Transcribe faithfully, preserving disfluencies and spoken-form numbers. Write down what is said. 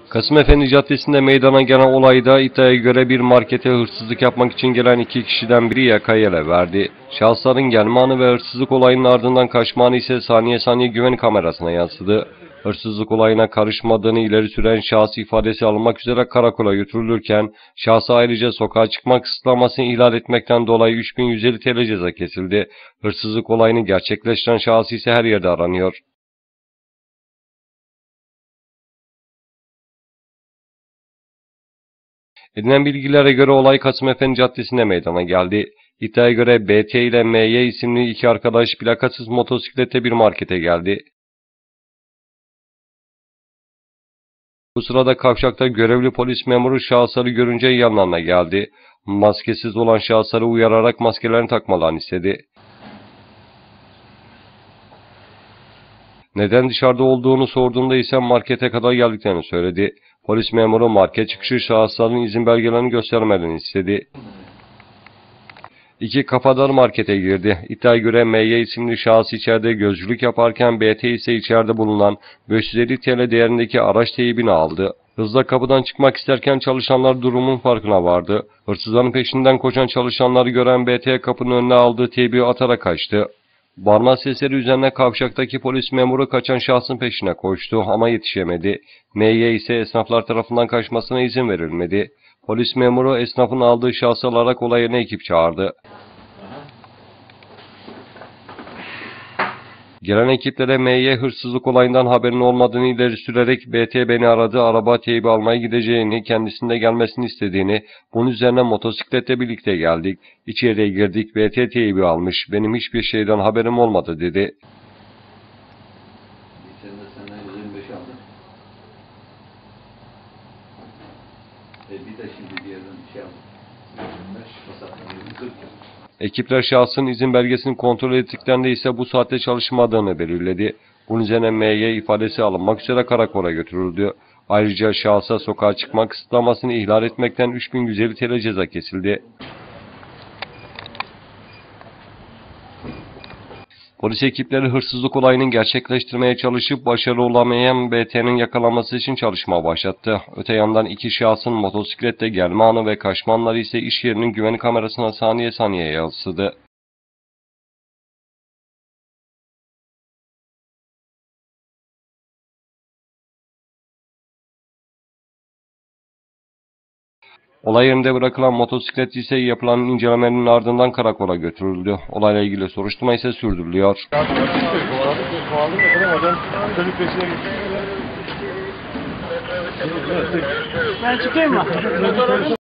Kasımefendi Caddesi'nde meydana gelen olayda iddiaya göre bir markete hırsızlık yapmak için gelen iki kişiden biri yakayı ele verdi. Şahısların gelme anı ve hırsızlık olayının ardından kaçma anı ise saniye saniye güvenlik kamerasına yansıdı. Hırsızlık olayına karışmadığını ileri süren şahıs ifadesi alınmak üzere karakola götürülürken şahsa ayrıca sokağa çıkma kısıtlamasını ihlal etmekten dolayı üç bin yüz elli T L ceza kesildi. Hırsızlık olayını gerçekleştiren şahıs ise her yerde aranıyor. Edinilen bilgilere göre olay Kasımefendi Caddesi'nde meydana geldi. İddiaya göre B T ile M Y isimli iki arkadaş plakasız motosiklete bir markete geldi. Bu sırada kavşakta görevli polis memuru şahısları görünce yanlarına geldi. Maskesiz olan şahısları uyararak maskelerini takmalarını istedi. Neden dışarıda olduğunu sorduğunda ise markete kadar geldiklerini söyledi. Polis memuru market çıkışı şahısların izin belgelerini göstermelerini istedi. İki kafadar markete girdi. İddiaya göre M Y isimli şahıs içeride gözcülük yaparken B T ise içeride bulunan beş yüz elli T L değerindeki araç teybini aldı. Hızla kapıdan çıkmak isterken çalışanlar durumun farkına vardı. Hırsızların peşinden koşan çalışanları gören B T kapının önüne aldığı teybi atarak kaçtı. Bağırma sesleri üzerine kavşaktaki polis memuru kaçan şahsın peşine koştu ama yetişemedi. M Y ise esnaflar tarafından kaçmasına izin verilmedi. Polis memuru esnafın aldığı şahsı alarak olay yerine ekip çağırdı. Gelen ekiplere M Y hırsızlık olayından haberinin olmadığını ileri sürerek B T beni aradı, araba teybi almaya gideceğini, kendisinde gelmesini istediğini, bunun üzerine motosikletle birlikte geldik. İçeriye girdik, B T teybi almış, benim hiçbir şeyden haberim olmadı dedi. Ekipler şahsın izin belgesini kontrol ettiklerinde ise bu saatte çalışmadığını belirledi. Bunun üzerine M Y ifadesi alınmak üzere karakola götürüldü. Ayrıca şahsa sokağa çıkma kısıtlamasını ihlal etmekten üç bin yüz elli T L ceza kesildi. Polis ekipleri hırsızlık olayının gerçekleştirmeye çalışıp başarılı olamayan B T'nin yakalanması için çalışma başlattı. Öte yandan iki şahsın motosiklette gelme anı ve kaçma anları ise iş yerinin güvenlik kamerasına saniye saniye yansıdı. Olay yerinde bırakılan motosiklet ise yapılan incelemenin ardından karakola götürüldü. Olayla ilgili soruşturma ise sürdürülüyor. Ben çıkayım mı?